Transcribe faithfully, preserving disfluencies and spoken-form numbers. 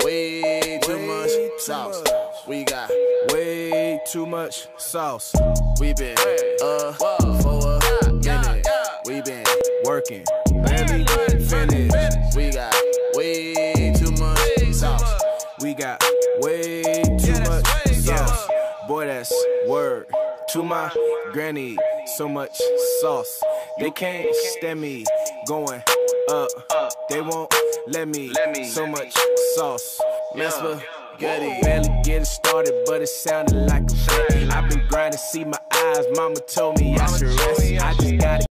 way too much sauce. We got way too much sauce. We been uh for a minute. We been working, barely finished. We got way too much sauce. We got way too much sauce. Boy, that's word to my granny. So much sauce, they can't stand me going up. They won't let me. So much sauce, man, spaghetti. Barely getting started, but it sounded like a shit. I've been grinding, see my eyes. Mama told me I should rest. I just gotta